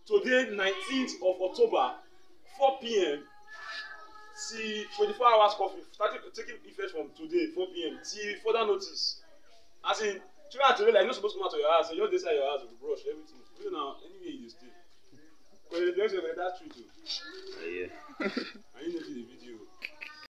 today 19th of October 4 p.m. till 24 hours coffee starting taking effect from today 4 p.m. till further notice. As in children today like you no suppose come out of your house, you just dey inside your house with brush everything. You know anywhere you dey stay. But the next one that tree too. Yeah.